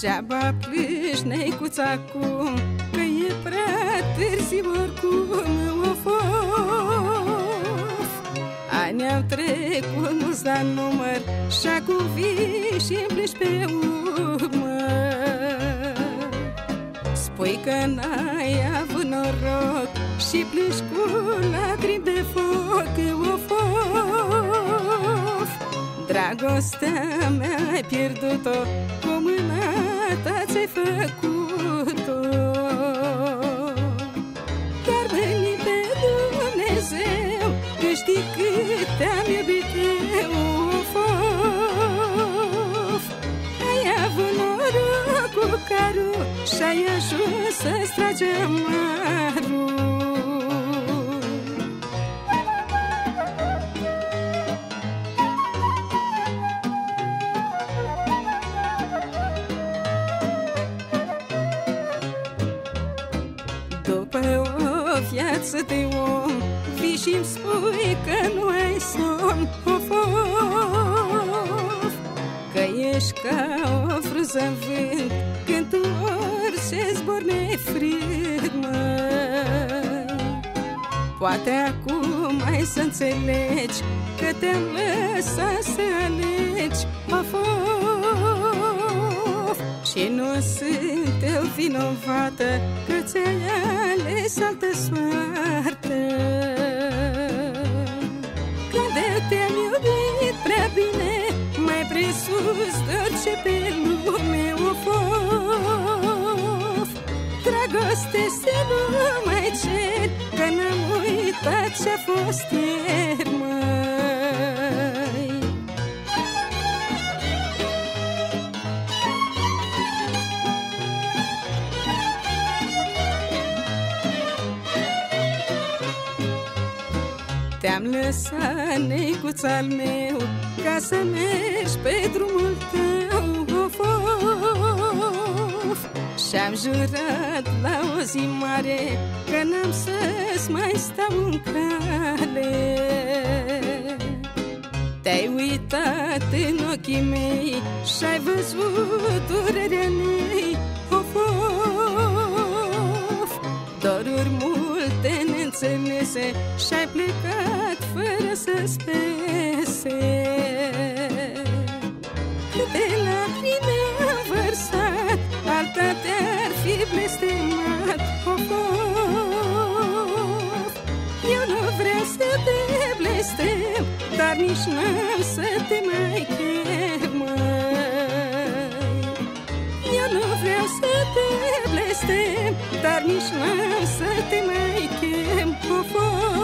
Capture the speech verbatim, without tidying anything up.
Degeaba plâși, neicuța, acum, că e prea târziu oricum. Of, of. Ani au trecut mulți la număr și acum vii și-mi plâși pe urmă. Spui că n-ai avut noroc și plângi cu lacrimi de foc. Of, of. Dragostea mea ai pierdut-o, cu mâna ta ți-ai făcut-o. Dar mâni pe Dumnezeu, că știi cât te-am iubit eu. Of, of. Ai avut noroc cu carul și-ai ajuns să-ți tragi amarul. După o viață de om vii și-mi spui că nu ai somn. Of, of. Că ești ca o frunză în vânt când tu orice zbor nefrânt, măi. Poate acum ai să înțelegi că te-am lăsat să alegi. Of, of. Și nu sunt eu vinovată că ți-ai ales altă soartă. Când eu te-am iubit prea bine, mai presus de orice pe lume. Of, of. Dragoste să nu mai cer, că n-am uitat ce-a fost ieri, măi. Te-am lăsat, neicuț-al meu, ca să mergi pe drumul tău. Of, of. Și-am jurat la o zi mare că n-am să-ți mai stau în cale. Te-ai uitat în ochii mei și-ai văzut durerea în ei. Of, of. Doruri multe neînțelese și-ai plecat fără să-ți pese. Câte lacrimi am vărsat, alta te-ar fi blestemat. Of, of. Eu nu vreau să te blestem, dar nici n-am să te mai chem, măi. Eu nu vreau să te blestem, dar nici n-am să te mai chem. Of, of.